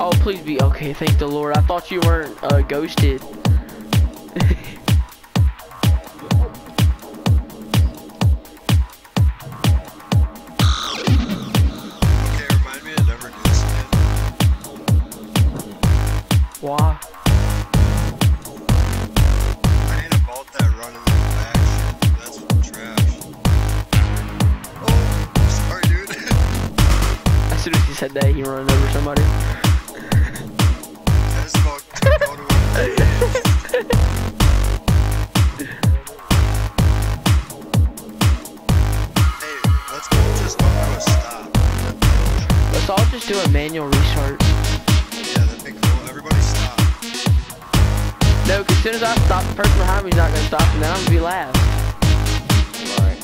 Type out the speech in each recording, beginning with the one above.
Oh, please be okay. Thank the Lord. I thought you weren't ghosted. Why? I need a bolt that run in the back shit. That's trash. Oh, sorry, dude. As soon as he said that, he ran over somebody. I just about to go to him. Hey, let's go just go to a stop. Let's all just do a manual restart. Yeah, that'd be cool. Everybody stop. No, because as soon as I stop, the person behind me is not going to stop, and then I'm going to be last. Alright.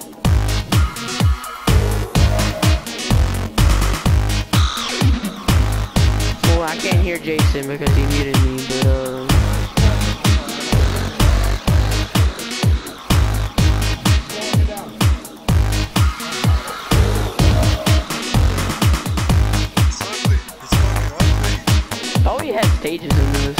Well, I can't hear Jason because he muted me, but It's ugly. It's fucking ugly. I thought we had stages in this.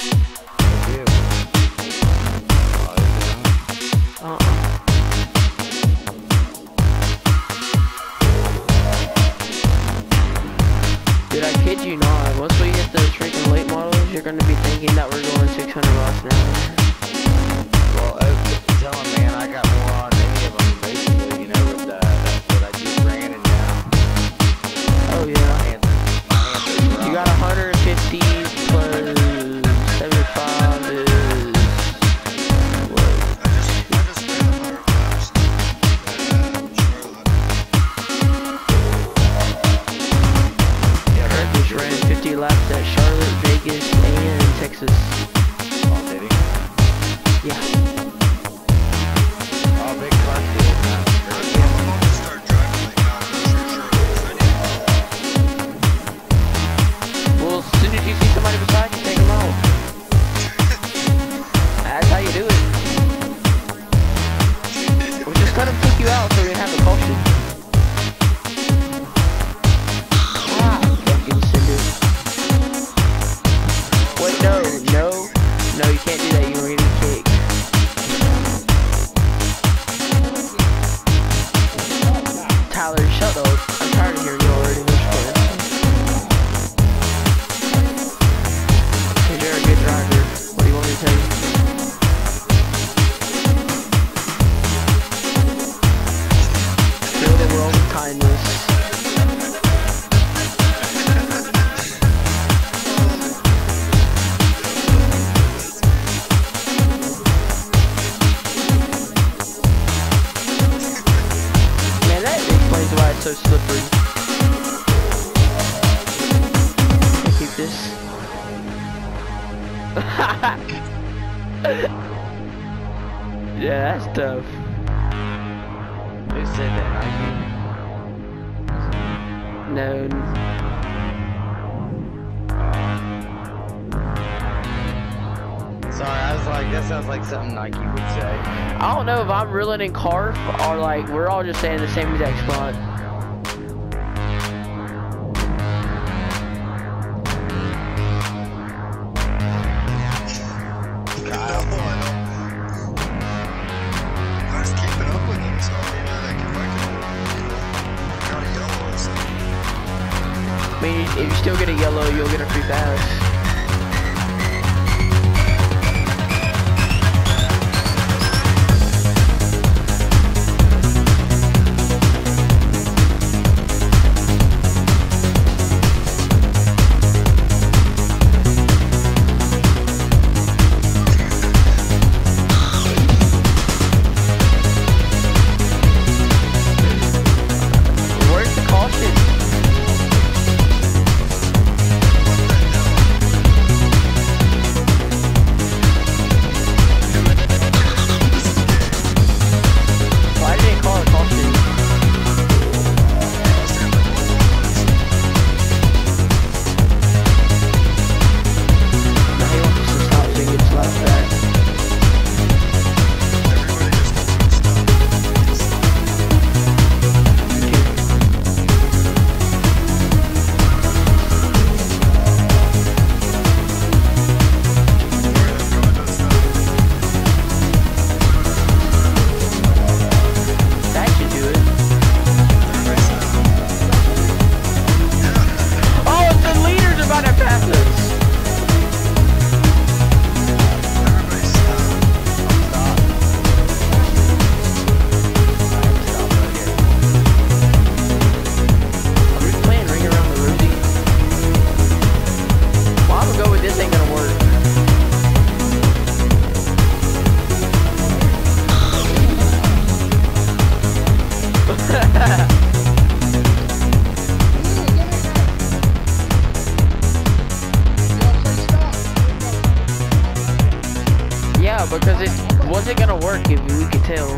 Dude, I kid you not. Once we hit those freaking late models, you're gonna be thinking that we're going 600 miles an hour. Well, tell him, man, I got more on any of them, basically, you know, with what I just ran and now. Oh yeah. My hands are You got 150 plus 75 is what? I just ran 100 laps at Charlotte. Yeah, Kurt just ran 50 laps at Charlotte, Vegas, and Texas. oh, did he? Yeah. Oh, big car kid. I'm about to start driving like now. I'm sure Well, as soon as you see somebody beside you, take them out. That's how you do it. We'll just let them kick you out so we can have a caution. Ah, fucking send it. Wait, no, you can't do that. You were getting kicked. Tyler, shut up. I'm tired of hearing you already. Because you're a good driver. What do you want me to tell you? Fill the world with kindness. Man, that explains why it's so slippery. Keep this. Yeah, that's tough. Who said that? No. Sorry, I was like, that sounds like something Nike would say. I don't know if I'm reeling in Carf or like we're all just saying the same exact spot. I was keeping up with him, so I mean, like, if I got a yellow or something. I mean, if you still get a yellow, you'll get a free pass. Where's the caution? Was it gonna work if we could tell?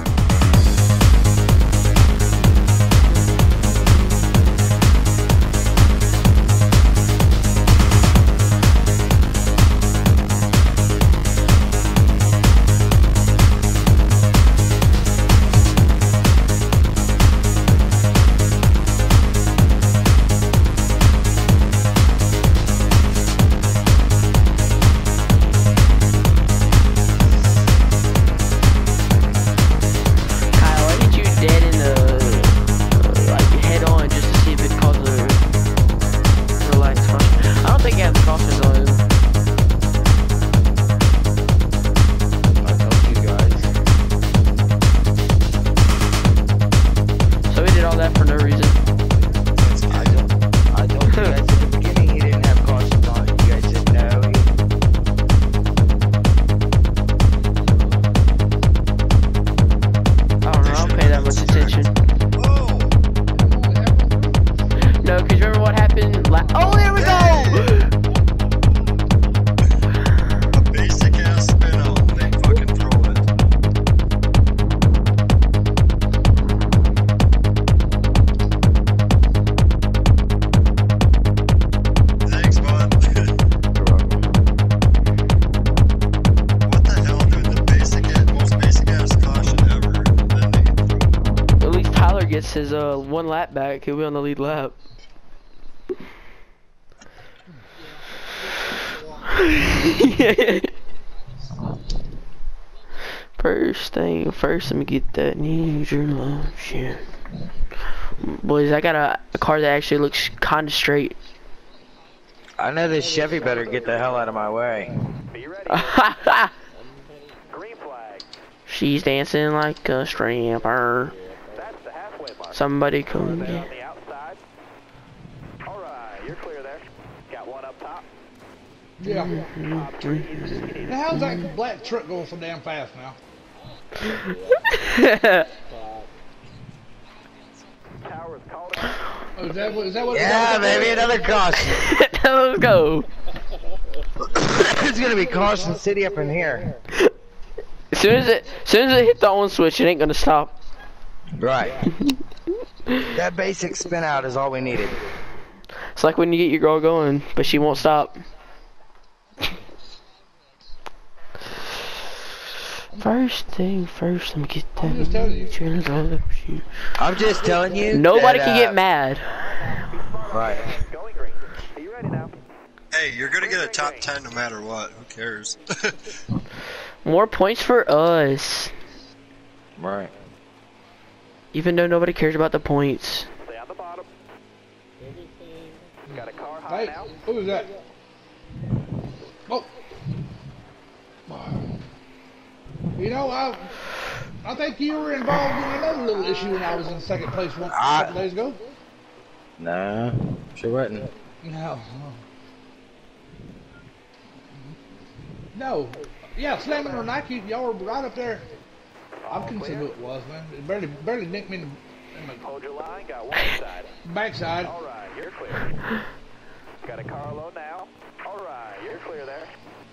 His one lap back, he'll be on the lead lap. First thing first, let me get that Ninja Launcher. Boys, I got a car that actually looks kinda straight. I know this Chevy better get the hell out of my way. Green flag. She's dancing like a stripper. Somebody come On get. the outside. All right, you're clear there. Got one up top. Yeah. Now, how's that black truck going so damn fast now? Tower is called out. Oh, is that what Yeah, baby, another caution. Let's go. It's gonna be Caution City up in here. As soon as it hit the on switch, it ain't gonna stop. Right. That basic spin out is all we needed. It's like when you get your girl going, but she won't stop. First thing first, let me get that. I'm just telling you. I'm just telling you. Nobody that, can get mad. Right. Going green. Are you ready now? Hey, you're gonna get a top 10 no matter what. Who cares? More points for us. Right. Even though nobody cares about the points. Stay on the bottom. Got a car high Hey, now. who is that? Oh. You know, I think you were involved in another little issue when I was in second place a couple days ago. No, sure wasn't. No. No. Yeah, slamming or Nike, y'all were right up there. I couldn't see who it was, man. It barely nicked me in the Hold your line. Got one side. backside. All right, you're clear. Got a car low now. All right, you're clear there.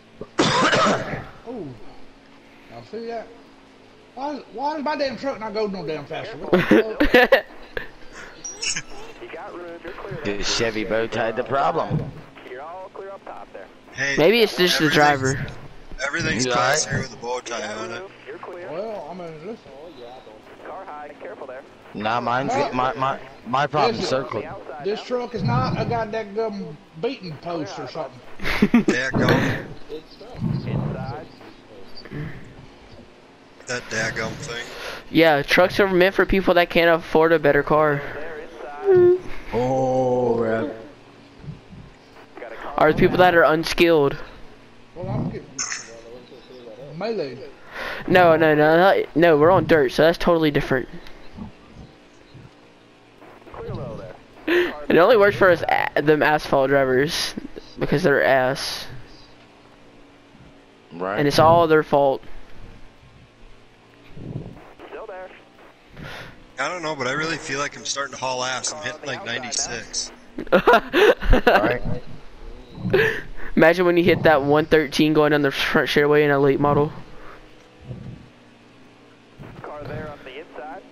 Oh. Y'all see that? Why does my damn truck not go no damn faster? What the fuck? You got room. You're clear The there. Chevy bow tied the problem. You're all clear up top there. Hey, Maybe it's just the driver. Everything's You class alright? here with a bow tie on it. You're clear. Well, I mean, listen. Car high. Careful there. Nah, mine's my problem's circled. Outside This now. truck is not a goddamn beating post or something. Daggum. Inside. That daggum thing. Yeah, trucks are meant for people that can't afford a better car. There inside. Oh, right. Got a car Or the people that are unskilled. Well, I'm getting melee. No, we're on dirt, so that's totally different. clear low there. It only works for us, them asphalt drivers, because they're ass, Right. and it's all their fault. Still there. I don't know, but I really feel like I'm starting to haul ass. I'm hitting like 96. Right. Imagine when you hit that 113 going down the front straightaway in a late model.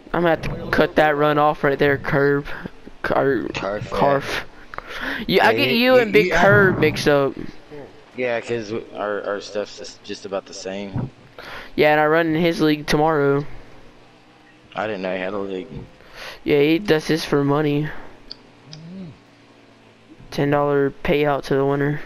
I'm gonna have to cut that run off right there, Curb. Carf. Carf. Yeah, I Yeah, get you- you and Big you- Curb mixed up. Yeah, because our stuff's just about the same. Yeah, and I run in his league tomorrow. I didn't know he had a league. Yeah, he does this for money. $10 payout to the winner.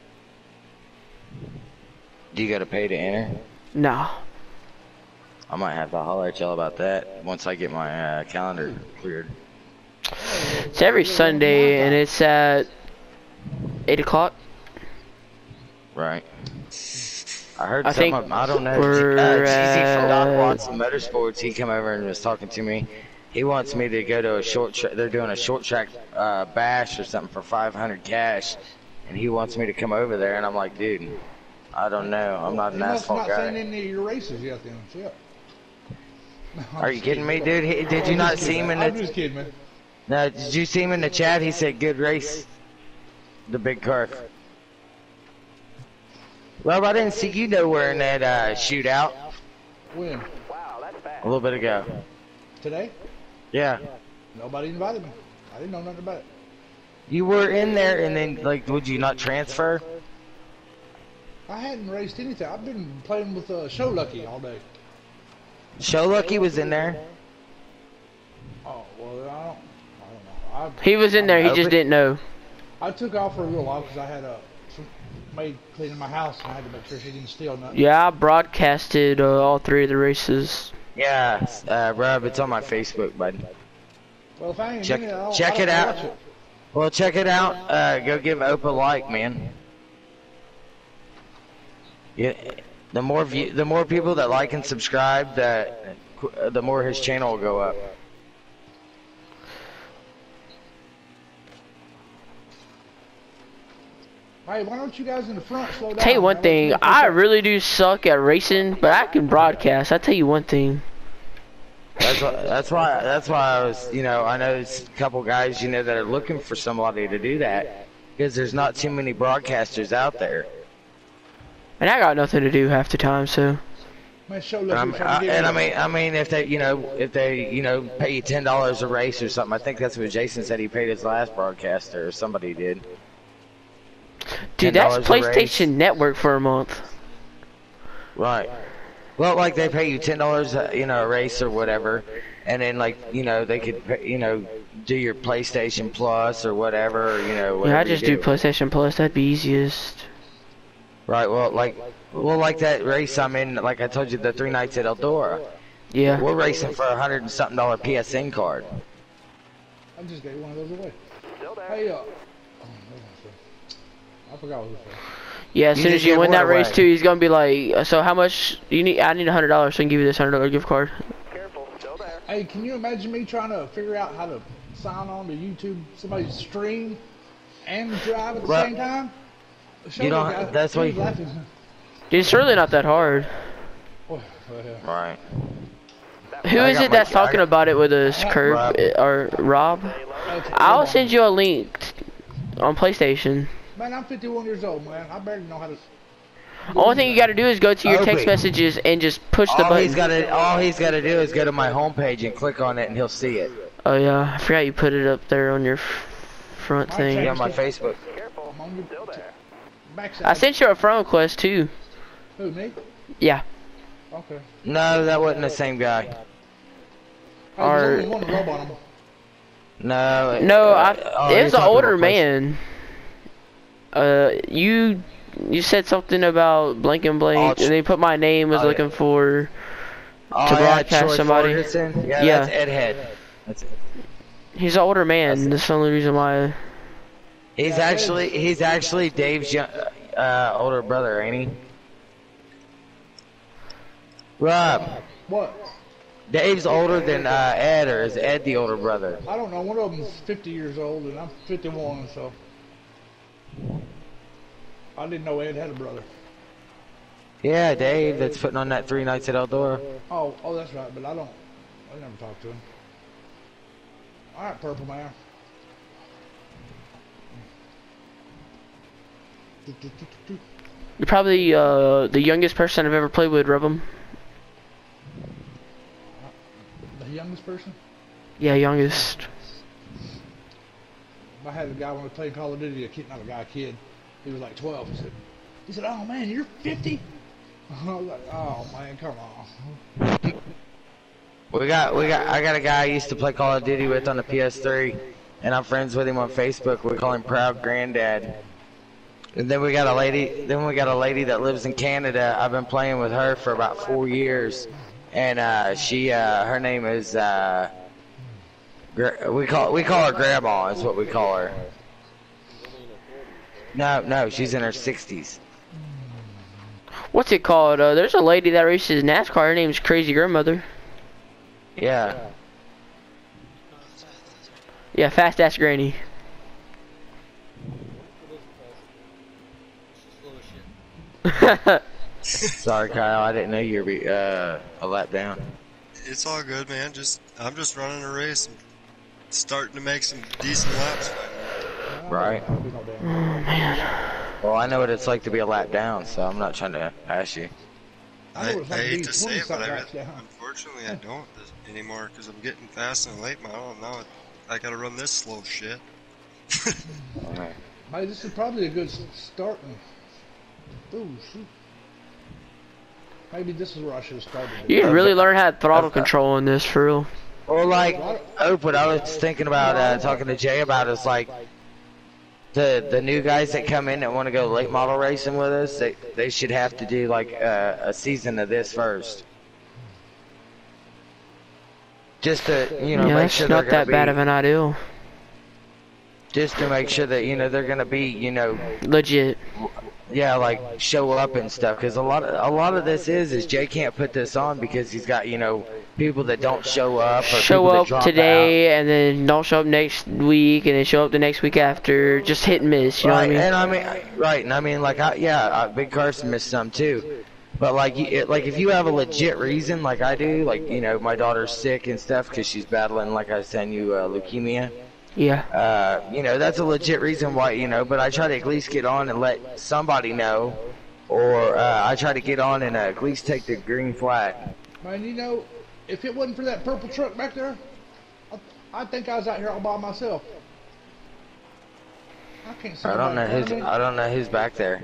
Do you got to pay to enter? Nah. I might have to holler at y'all about that once I get my calendar cleared. It's every Sunday and it's at 8 o'clock. Right. I heard I think I don't know. we're GZ from Doc at- Watson Motorsports, he came over and was talking to me. He wants me to go to a short track. They're doing a short track bash or something for 500 cash. And he wants me to come over there. And I'm like, dude, I don't know. I'm not an You must asphalt not seen guy. any of your races yet then. Shit. No, I'm Are you just kidding me, dude? Did you I'm not just see him in kidding. I'm the... just kidding, man. No, did you see him in the chat? He said, good race. The big car. Well, I didn't see you nowhere in that shootout When? Wow, that's fast. a little bit ago. Today? Yeah. Nobody invited me. I didn't know nothing about it. You were in there, and then, like, would you not transfer? I hadn't raced anything. I've been playing with Show Lucky all day. Show Lucky was in there. Oh, well, I don't know. He was in there, he just didn't know. I took off for a little while because I had some maid cleaning my house and I had to make sure she didn't steal nothing. Yeah, I broadcasted all 3 of the races. Yeah, Rob, it's on my Facebook, bud. Well, if I ain't Check- in it, I don't, check I don't it out. watch it. Well, check it out. Go give Opa a like, man. Yeah, the more people that like and subscribe, the more his channel will go up. Hey, why don't you guys in the front slow down? Tell you one That way thing, you can I push up. really do suck at racing, but I can broadcast. I tell you one thing. That's why I was, I know it's a couple guys, that are looking for somebody to do that, because there's not too many broadcasters out there. And I got nothing to do half the time, so. Man, Show And, Lucky trying to get me. I mean, if they, pay you $10 a race or something, I think that's what Jason said he paid his last broadcaster, or somebody did. Dude, that's $10 a race. PlayStation Network for a month. Right. Well, like they pay you $10, a race or whatever, and then they could, do your PlayStation Plus or whatever, whatever. Yeah, I just you do PlayStation Plus. That'd be easiest. Right. Well, like that race I'm in, like I told you, the 3 nights at Eldora. Yeah. We're racing for $100 and something PSN card. I just gave one of those away. Still there. Hey, I forgot what it was. Yeah, as You soon just as you give win one that race away. too, he's gonna be like, so how much you need? I need $100, so I can give you this $100 gift card. Careful, still there. Hey, can you imagine me trying to figure out how to sign on to YouTube, somebody's stream, and drive at the Well, same time? Show you don't- Lucky, that's why he's you- laughing. Dude, it's really not that hard. Oh, yeah. Right. Who I is got it my- that's talking about it with us, Curb Rob. or Rob? I'll send you a link on PlayStation. Man, I'm 51 years old, man. I barely know how to. Only thing you gotta do is go to your text Opie. messages and just push the All button. he's got to do is go to my homepage and click on it, and he'll see it. Oh yeah, I forgot you put it up there on your front My thing. Yeah, on my Facebook. Careful, I'm on your still there. backside. I sent you a friend request too. Who, me? Yeah. Okay. No, that wasn't the same guy. Hey, Or- there's only one robe on him. No. No, oh, it you're was an talking older about man. You said something about blank and blank, Oh, and they put my name was oh, yeah. looking for. Oh, to yeah, broadcast Troy somebody. Ferguson? Yeah, Yeah. that's Ed Head. That's it. He's an older man. That's the only reason why. He's actually Dave's older brother, ain't he? Rob, What? Dave's older than Ed, or is Ed the older brother? I don't know. One of them's 50 years old, and I'm 51, so. I didn't know Ed had a brother. Yeah, Dave, that's putting on that 3 nights at Eldora. Oh, that's right, but I never talked to him. All right, Purple Man. You're probably the youngest person I've ever played with, Rubum. The youngest youngest person? Yeah, youngest. I had a guy when we played Call of Duty, a kid, not a guy, a kid. He was like 12. He said, "Oh man, you're 50." I was like, "Oh man, come on." I got a guy I used to play Call of Duty with on the PS3, and I'm friends with him on Facebook. We call him Proud Granddad. And then we got a lady that lives in Canada. I've been playing with her for about 4 years, and her name is we call her Grandma is what we call her. No, she's in her 60s. What's it called? There's a lady that races NASCAR. Her name's Crazy Grandmother. Yeah. Yeah, Fast Ass Granny. Sorry, Kyle. I didn't know you were a lap down. It's all good, man. I'm just running a race and starting to make some decent laps. Right. Oh man. Well, I know what it's like to be a lap down, so I'm not trying to ask you. I know what it's like to hate be to say it, but 20-something laps down. unfortunately I don't anymore because I'm getting fast and late model. And now I gotta run this slow shit. Alright. Hey, this is probably a good starting. Ooh, shoot. Maybe this is where I should have started. You can really learn how to throttle control in this, for real. Well, like, what I was thinking about talking to Jay about is like the new guys that come in that want to go late model racing with us. They should have to do like a season of this first, just to Yeah, make that's sure not that bad of an idea. just to make sure that they're gonna be Legit. yeah, like show up and stuff. Because a lot of this is Jay can't put this on because he's got people that don't show up or Show people that up drop today out. and then don't show up next week and then show up the next week after. Just hit and miss, you know what I mean? And I mean, like, Big Carson missed some too. But like if you have a legit reason, like I do, like my daughter's sick and stuff because she's battling, like I was telling you, leukemia. Yeah. That's a legit reason why, but I try to at least get on and let somebody know, or I try to get on and at least take the green flag. Man, if it wasn't for that purple truck back there, I think I was out here all by myself. I can't see. I don't know who's back there.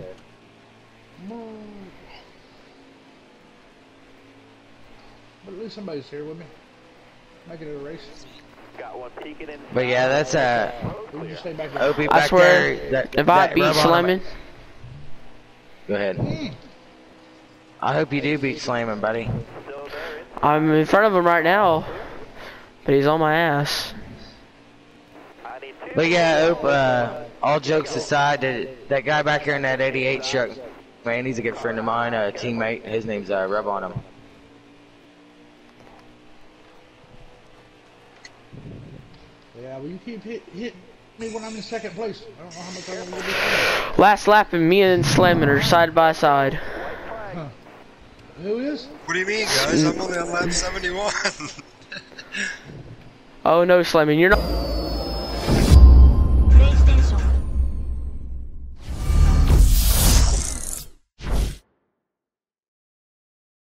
But at least somebody's here with me. Making it a race. Got one peeking in. But yeah, that's We just stay back there. Opie I back swear, there. if I beat Slemon, Go ahead. I hope you do beat Slamming, buddy. Still there. I'm in front of him right now, but he's on my ass. I need two. But yeah, all jokes aside, that guy back here in that 88 truck, man, he's a good friend of mine, a teammate. His name's Rub on him. Yeah, well, you keep hit me when I'm in second place. I don't know how much I'm going to be. Last lap and me and Slemon are side by side. Who is? What do you mean, guys? I'm only on lap 71. Oh no, Slemon, you're not.